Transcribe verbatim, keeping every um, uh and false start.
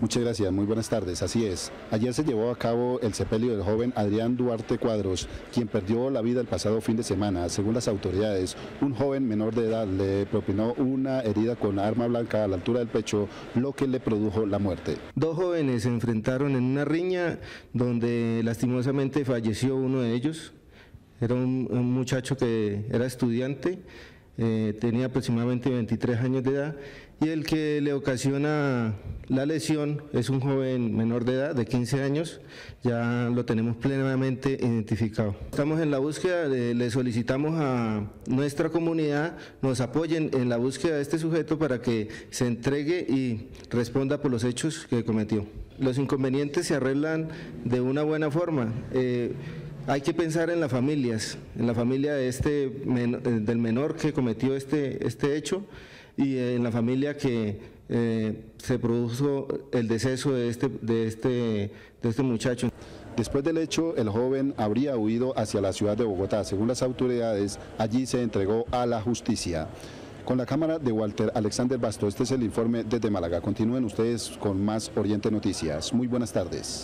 Muchas gracias, muy buenas tardes. Así es, ayer se llevó a cabo el sepelio del joven Adrián Duarte Cuadros, quien perdió la vida el pasado fin de semana. Según las autoridades, un joven menor de edad le propinó una herida con arma blanca a la altura del pecho, lo que le produjo la muerte. Dos jóvenes se enfrentaron en una riña donde lastimosamente falleció uno de ellos. Era un, un muchacho que era estudiante, eh, tenía aproximadamente veintitrés años de edad, y el que le ocasiona la lesión es un joven menor de edad, de quince años, ya lo tenemos plenamente identificado. Estamos en la búsqueda, le, le solicitamos a nuestra comunidad nos apoyen en la búsqueda de este sujeto para que se entregue y responda por los hechos que cometió. Los inconvenientes se arreglan de una buena forma. Eh, Hay que pensar en las familias, en la familia de este, del menor que cometió este, este hecho y en la familia que eh, se produjo el deceso de este, de, este, de este muchacho. Después del hecho, el joven habría huido hacia la ciudad de Bogotá. Según las autoridades, allí se entregó a la justicia. Con la cámara de Walter Alexander Basto, este es el informe desde Málaga. Continúen ustedes con más Oriente Noticias. Muy buenas tardes.